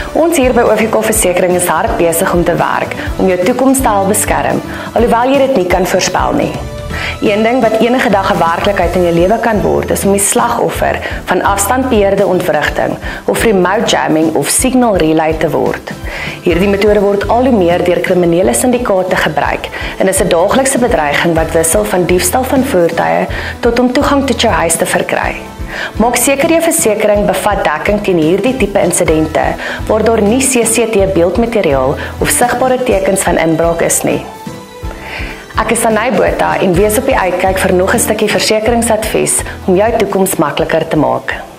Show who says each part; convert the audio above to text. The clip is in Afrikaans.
Speaker 1: Ons hier by OVK Versekering is hard besig om te werk om jou toekoms te help beskerm, alhoewel jy dit nie kan voorspel nie. Een ding wat enige dag 'n werklikheid in jou lewe kan word, is om die slagoffer van afstandbeheerde ontwrigting of remote jamming of signal relay te word. Hierdie metode word al hoe meer deur kriminele syndikaate gebruik en is 'n daaglikse bedreiging wat wissel van diefstal van voertuie tot om toegang tot jou huis te verkry. Maak seker jou versekering bevat dekking teen hierdie tipe insidente waar daar nie CCT beeldmateriaal of sigbare tekens van inbraak is nie. Ek is Sanay Botha en wees op die uitkyk vir nog 'n stukkie versekeringsadvies om jou toekoms makliker te maak.